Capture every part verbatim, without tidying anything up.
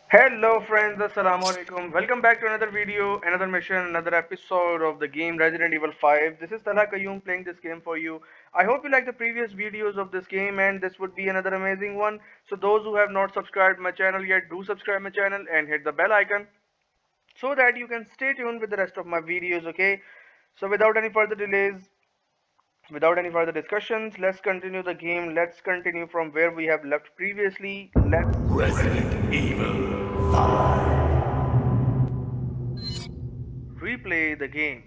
Hello friends, assalamu alaikum. Welcome back to another video, another mission, another episode of the game Resident Evil five. This is Talha Qayyum playing this game for you. I hope you like the previous videos of this game and this would be another amazing one. So those who have not subscribed my channel yet, do subscribe my channel and hit the bell icon so that you can stay tuned with the rest of my videos, okay? So without any further delays, without any further discussions, let's continue the game. Let's continue from where we have left previously. Let's Resident Evil five. replay the game.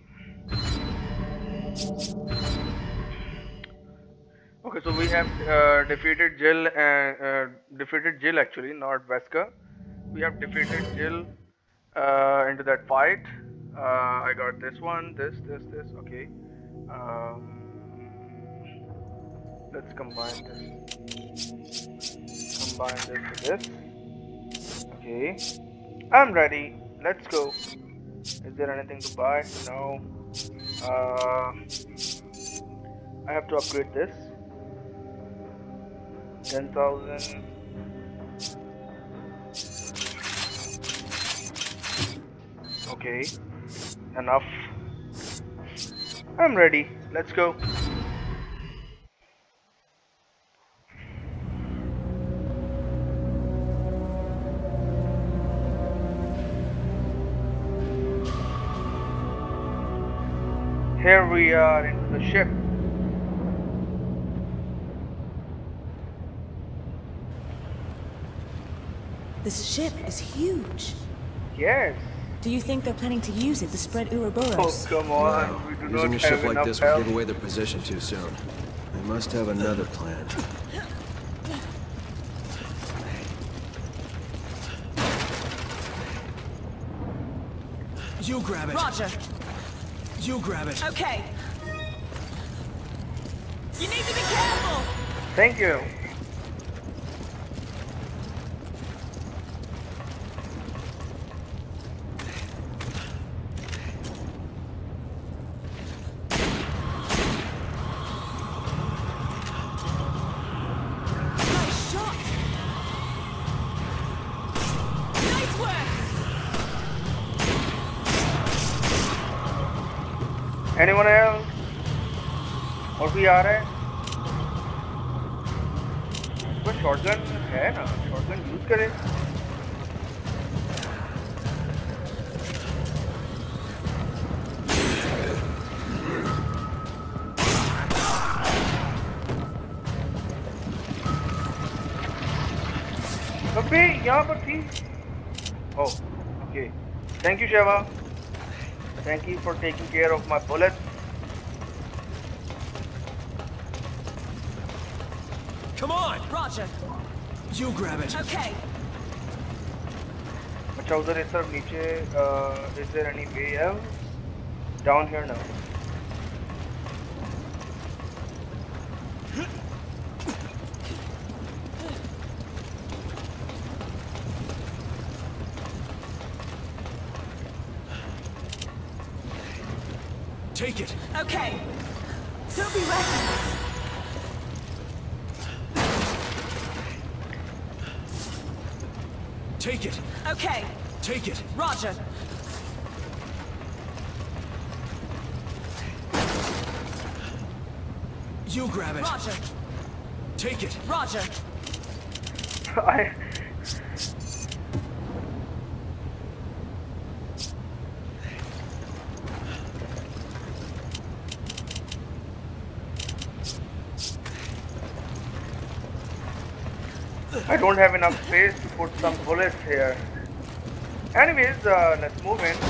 Okay, so we have uh, defeated Jill and uh, defeated Jill actually, not Wesker. We have defeated Jill uh, into that fight. Uh, I got this one, this, this, this. Okay. Um, let's combine this. Combine this with this. Okay. I'm ready. Let's go. Is there anything to buy? No. Uh, I have to upgrade this. ten thousand. Okay. Enough. I'm ready. Let's go. Here we are into the ship. This ship is huge. Yes. Do you think they're planning to use it to spread Oh, Ouroboros? come on. We do Using not a ship have like enough this help. will give away their position too soon. They must have another plan. You grab it. Roger. You grab it. Okay. You need to be careful. Thank you. Nice shot. Nice work. Anyone else? और भी आ रहा है? कोई shotgun है ना? Shotgun use करें? अबे यहाँ पर थी? Oh, okay. Thank you, Sheva. Thank you for taking care of my bullets. Come on. Roger. You grab it. Okay. अच्छा उधर इस तरफ नीचे uh, is there any way else? Down here now. Take it. Okay. Don't be reckless. Take it. Okay. Take it. Roger. You grab it. Roger. Take it. Roger. I I don't have enough space to put some bullets here. Anyways, uh, let's move in.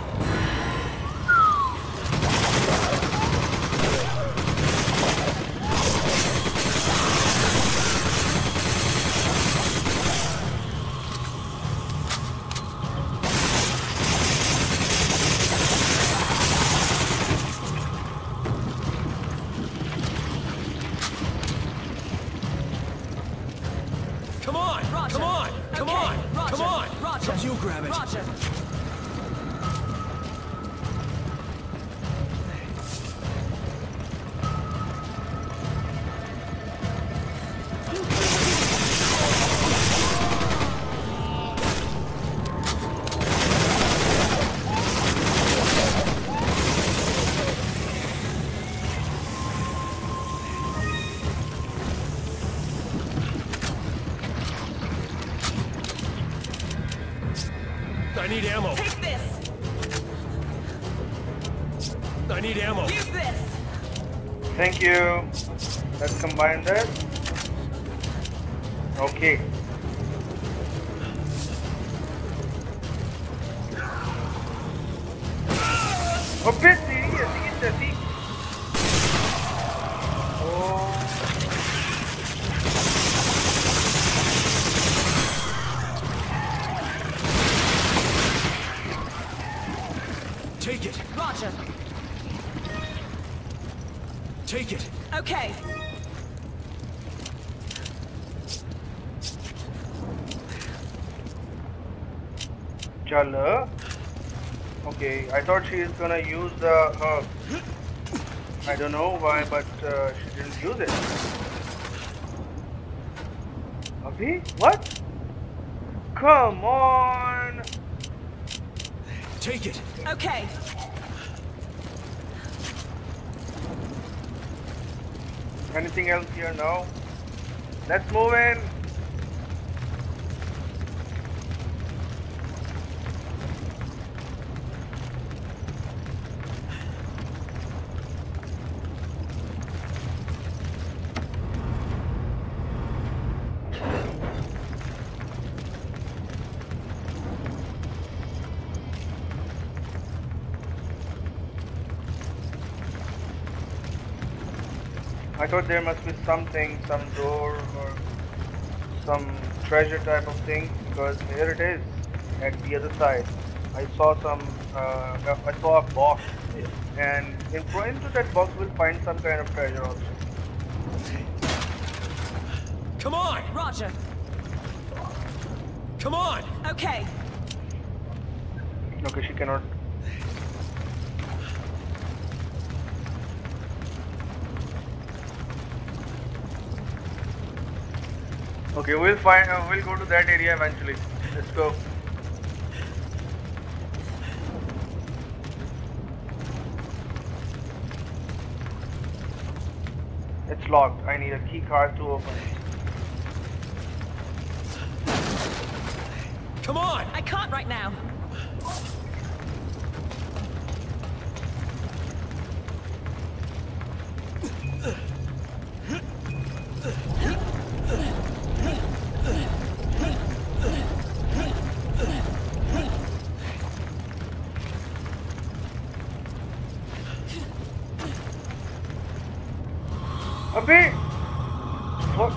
Come on. Roger. Come on. Come Okay. on. Roger. Come on. Roger. You grab it. Roger. I need ammo. Take this. I need ammo. Use this. Thank you. Let's combine this. Okay. Oh, bit serious. See, see, see. Oh. Take it. Roger. Take it. Okay. Chala. Okay, I thought she is gonna use the herb. I don't know why, but uh, she didn't use it. Abhi? What? Come on! Take it. Okay. Anything else here? No. Let's move in. I thought there must be something, some door or some treasure type of thing, because here it is at the other side. I saw some, uh, I saw a box, and in into that box we'll find some kind of treasure also. Come on. Roger. Come on. Okay. Okay, she cannot. Okay, we'll find. Uh, we'll go to that area eventually. Let's go. It's locked. I need a key card to open it. Come on. I can't right now. Abhi! What?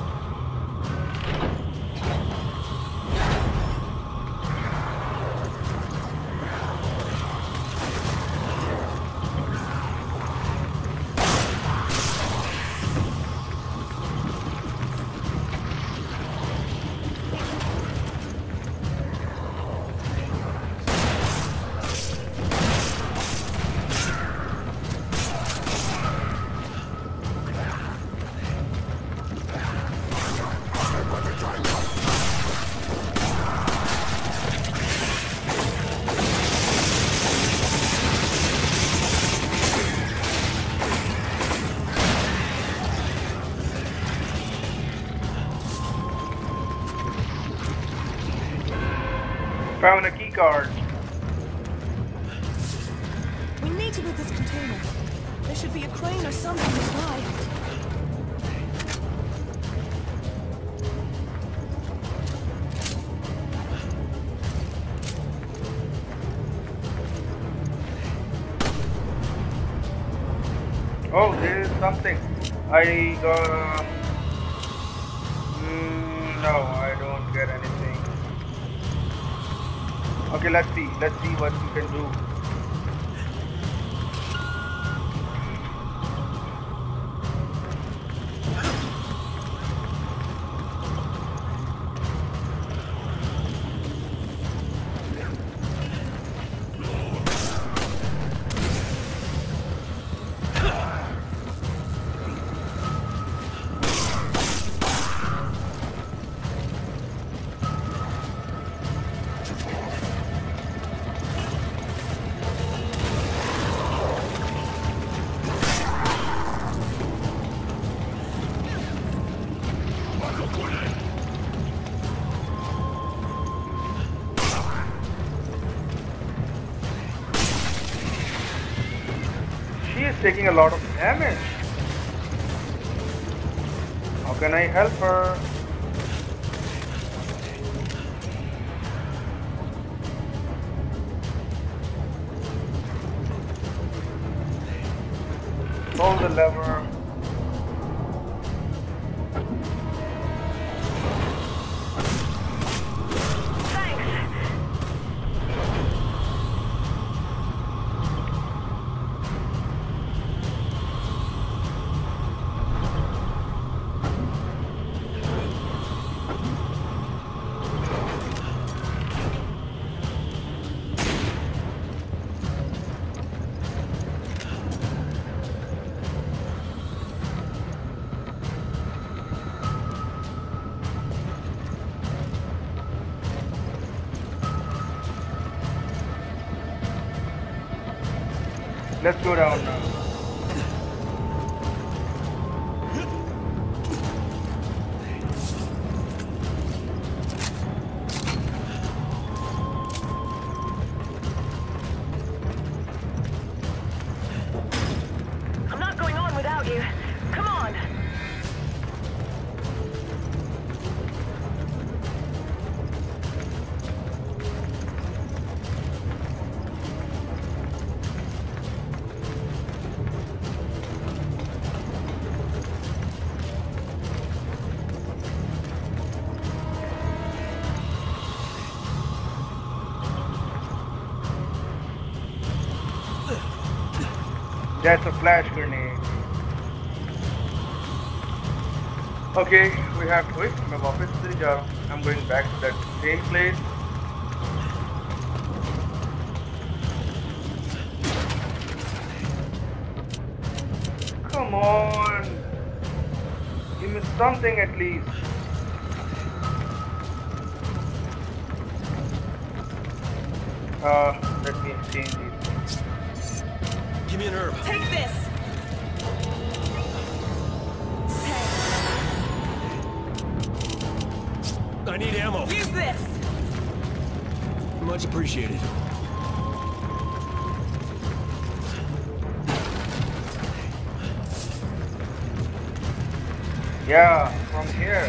Found a key card. We need to move this container. There should be a crane or something nearby. Oh, there is something. I got. Mm, no, I don't get anything. Okay, let's see. Let's see what we can do. taking a lot of damage. How can I help her? Pull the lever. Let's go down now. I'm not going on without you. Come on. That's a flash grenade. Okay, we have to wait. मैं वापस से जा रहा हूँ. I'm going back to that same place. Come on. Give me something at least. Uh, let me change these. Give me an herb. Take this. I need ammo. Use this. Much appreciated. Yeah, from here.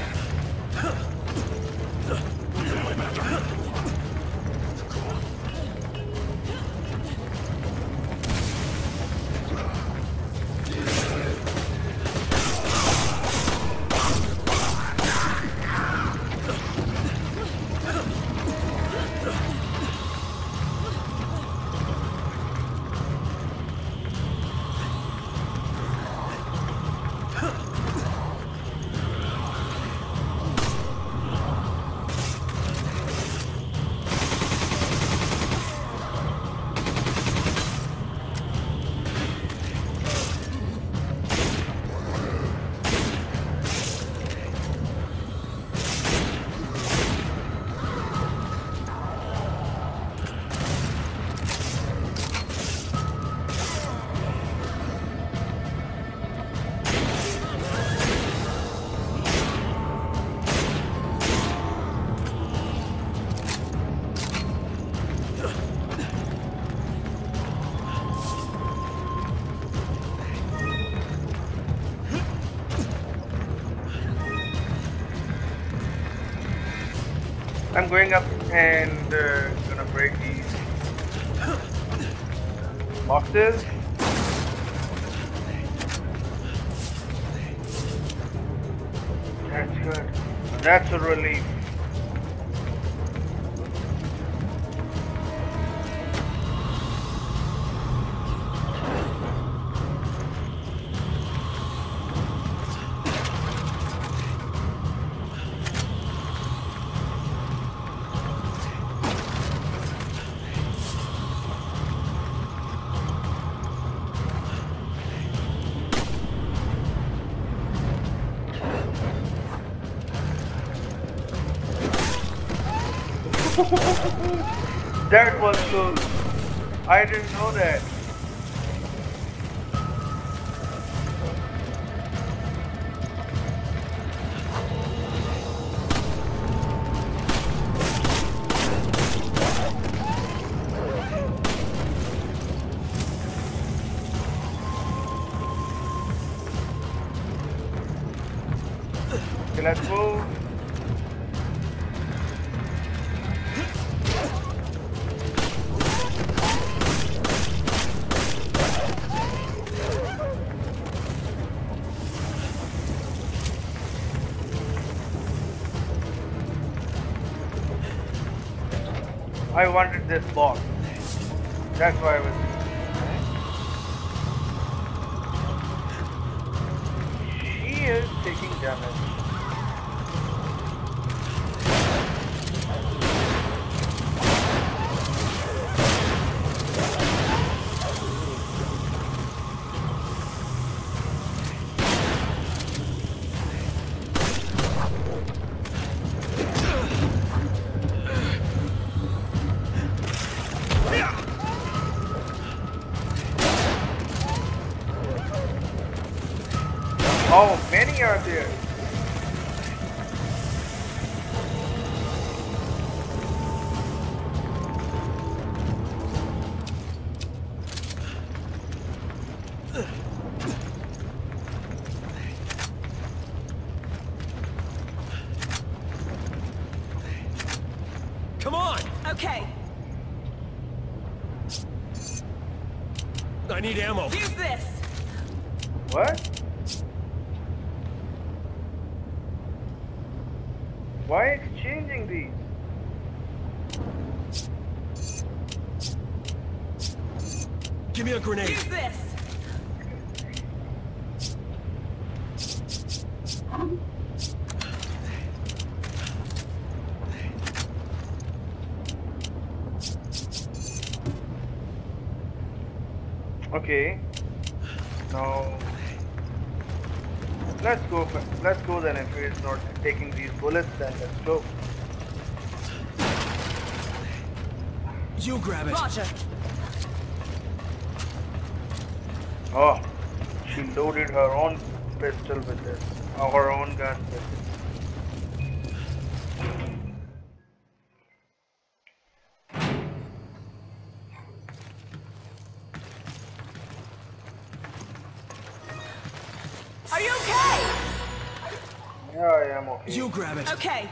I'm going up and uh, gonna break these boxes. That's good. That's a relief. That was close. I didn't know that. Okay, let's move. I wanted this box. That's why I was. She is taking damage. Oh, many are there. Come on! Okay, I need ammo. use this. What? Why exchanging these? Give me a grenade. Use this. Okay. Now let's go. For, let's go then. If it's not taking these bullets, then let's go. You grab it. Roger. Oh, she loaded her own pistol with this, or her own gun with this. Are you okay? Yeah, I am okay. You grab it. Okay.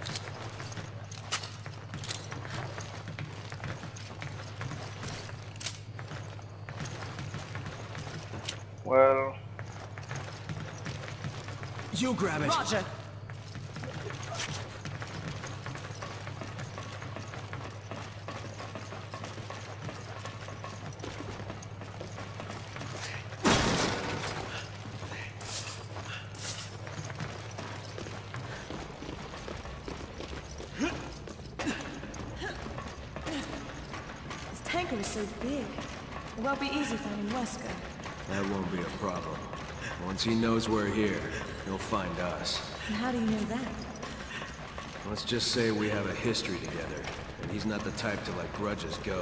Well, You grab it. Roger. This tanker is so big. It won't be easy finding Wesker. That won't be a problem. Once he knows we're here, he'll find us. And how do you know that? Let's just say we have a history together, and he's not the type to let grudges go.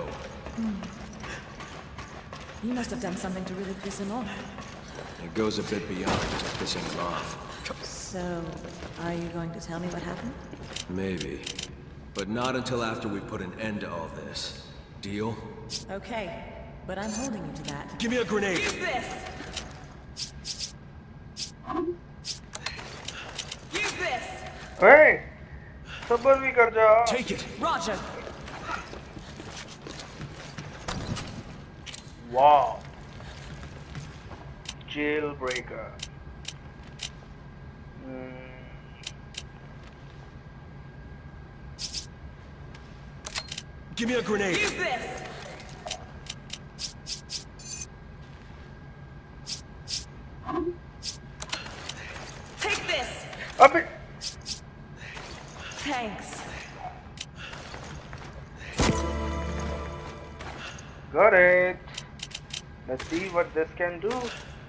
You must have done something to really piss him off. It goes a bit beyond just pissing him off. So, are you going to tell me what happened? Maybe. But not until after we put an end to all this. Deal? Okay, but I'm holding you to that. Give me a grenade. Use this! Use this! hey, sabr bhi kar ja. Take it. Roger. Wow. Jailbreaker. Hmm. Give me a grenade. Use this! Take this! Up it. Thanks. Got it. Let's see what this can do.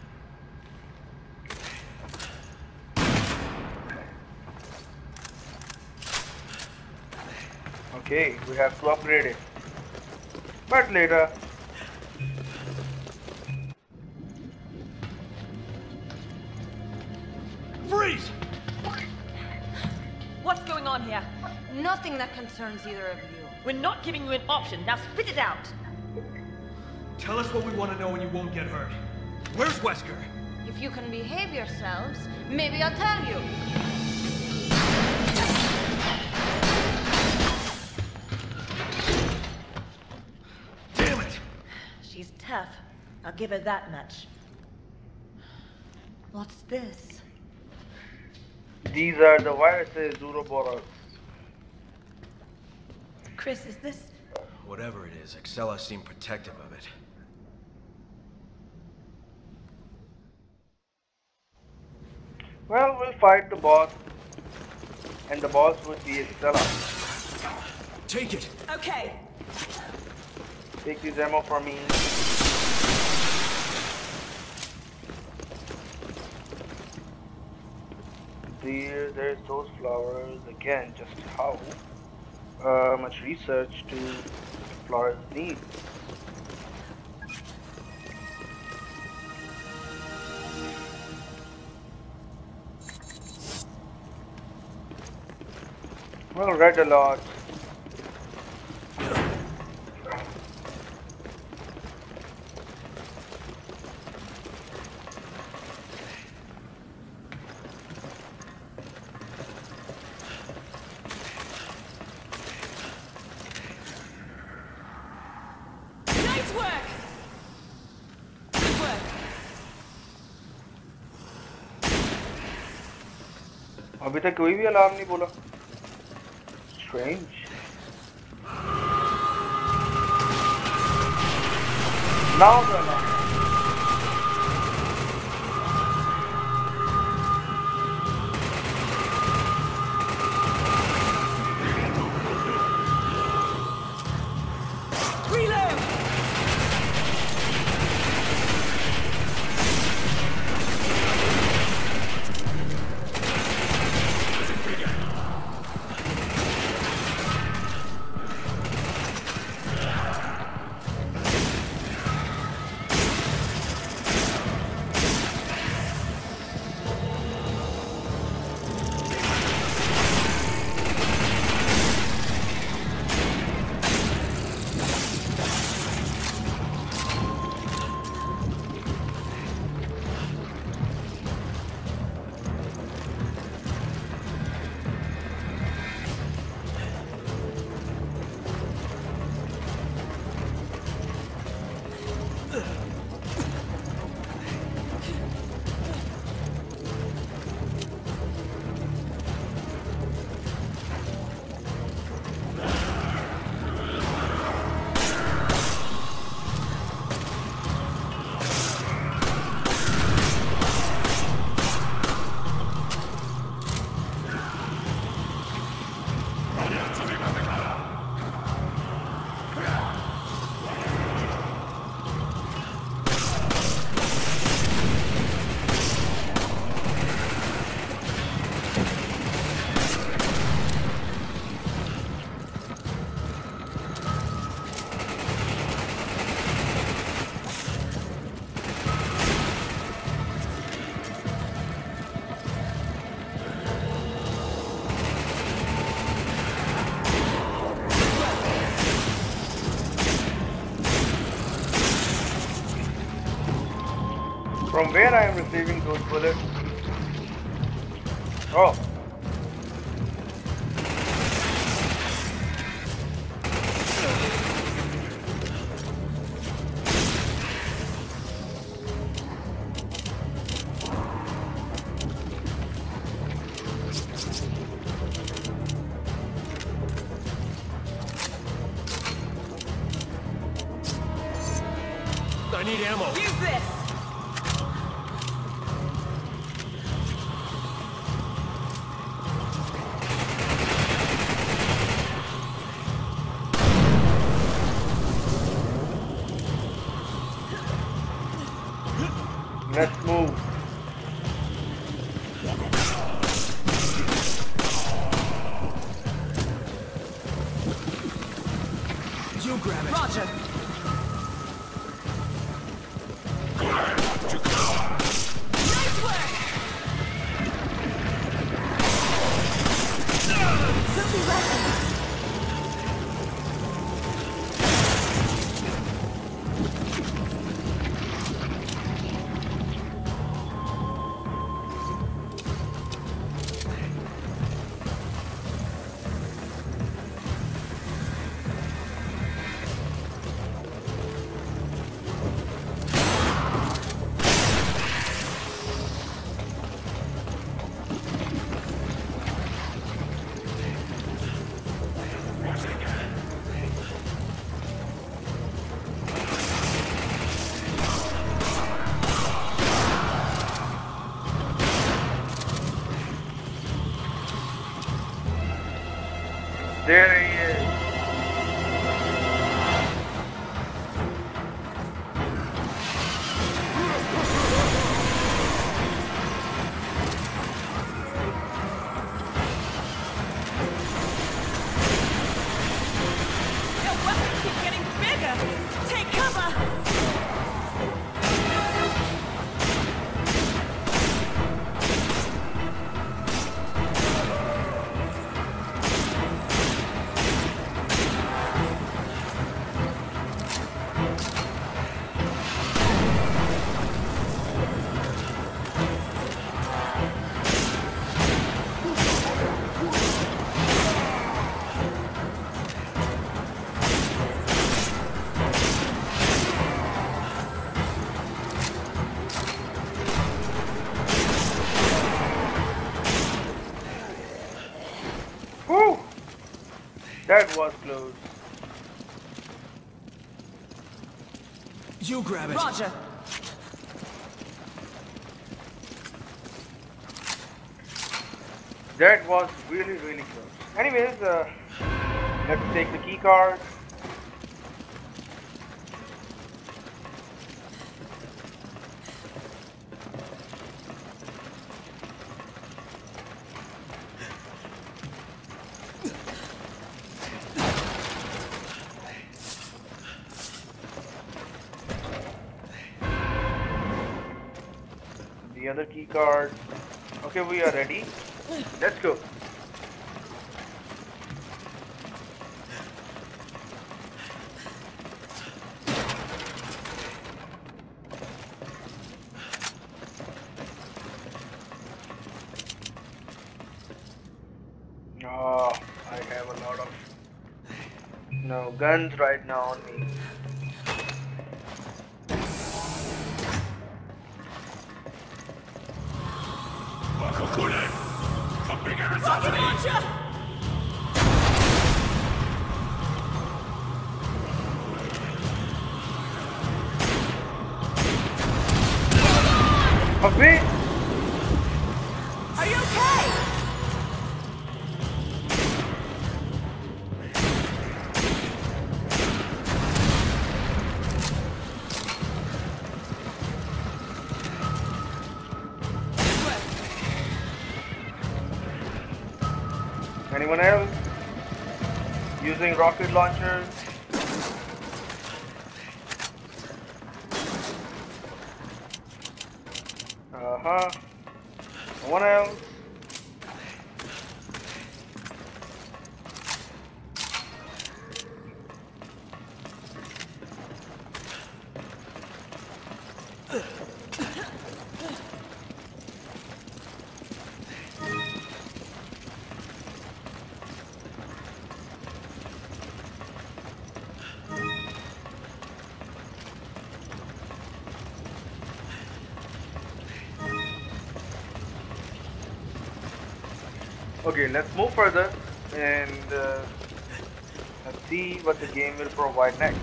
Okay, we have to upgrade it. But later. Freeze! What's going on here? Nothing that concerns either of you. We're not giving you an option. Now spit it out. Tell us what we want to know and you won't get hurt. Where's Wesker? If you can behave yourselves, maybe I'll tell you. I'll give her that much. What's this? These are the viruses, Ouroboros. Chris, is this... Whatever it is, Excella seemed protective of it. Well, we'll fight the boss, and the boss would be Excella. Take it! Okay. Take this ammo from me. There, there's those flowers again. Just how uh, much research do flowers need? Well, read a lot. Nice work. Good work. अभी तक कोई भी alarm नहीं बोला. Strange. Now the alarm. Reload. From where I am receiving those bullets? Oh. I need ammo. Use this. Let's move. You grab it. Roger. Nice work. Filthy weapons. There he is. Your weapons keep getting bigger! Take cover! Whew! That was close. You grab it. Roger. That was really, really close. Anyways, uh, let's take the key card. The other key card. Okay, we are ready. Let's go. Oh, I have a lot of no guns right now on me. Roger! A bit. Are you okay? Anyone else? Using rocket launchers? Uh-huh. No one else? Okay, let's move further and uh, let's see what the game will provide next.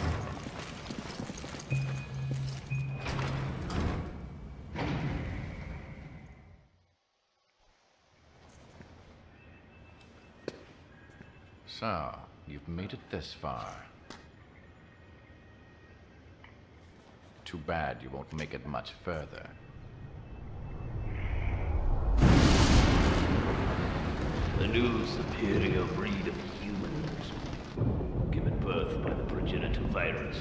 So, you've made it this far. Too bad you won't make it much further. A new superior breed of humans, given birth by the progenitor virus.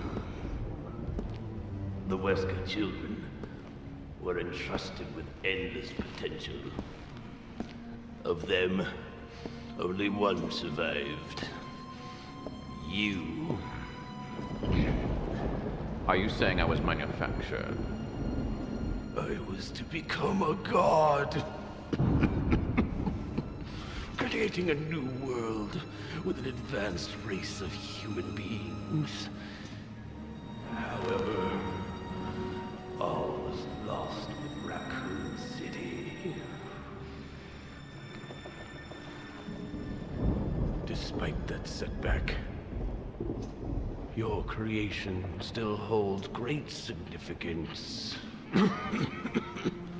The Wesker children were entrusted with endless potential. Of them, only one survived. You. Are you saying I was manufactured? I was to become a god. Creating a new world with an advanced race of human beings. However, all was lost with Raccoon City. Despite that setback, your creation still holds great significance.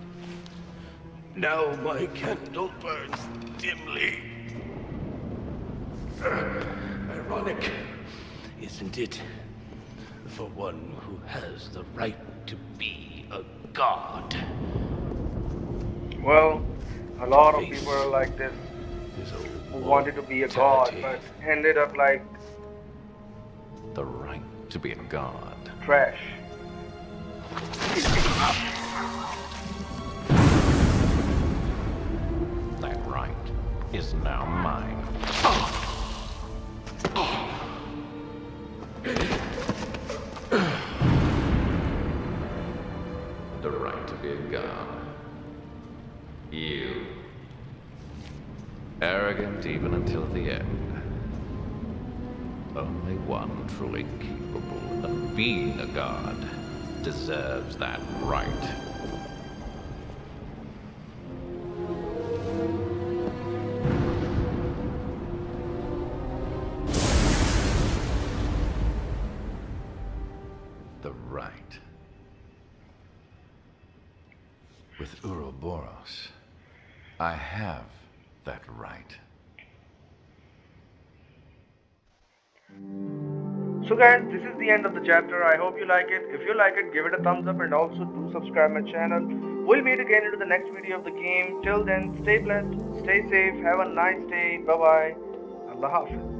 Now my candle burns dimly. Ironic, isn't it? For one who has the right to be a god. Well, a lot of people are like this, His who wanted to be a god, but ended up like The right to be a god. trash. That right is now mine. The right to be a god. You. Arrogant even until the end. Only one truly capable of being a god deserves that right. The right. With Ouroboros, I have that right. So guys, this is the end of the chapter. I hope you like it. If you like it, give it a thumbs up and also do subscribe my channel. We'll meet again into the next video of the game. Till then, stay blessed, stay safe, have a nice day. Bye bye. Allah Hafiz.